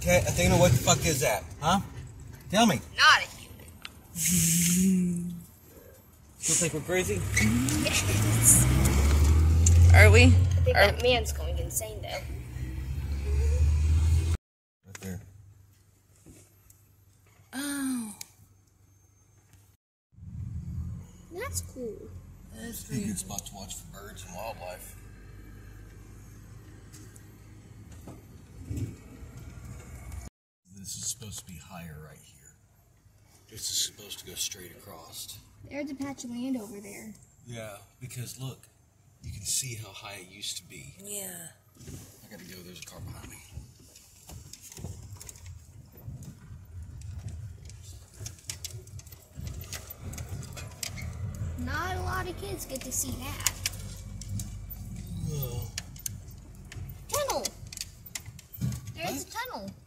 Athena, what the fuck is that? Huh? Tell me. Not a human. Still think we're crazy? Yes. Are we? I think that man's going insane though. Right there. Oh. That's cool. That's a good spot to watch for birds and wildlife. This is supposed to be higher right here. This is supposed to go straight across. There's a patch of land over there. Yeah, because look, you can see how high it used to be. Yeah. I gotta go, there's a car behind me. Not a lot of kids get to see that. Whoa. Tunnel! There's a tunnel.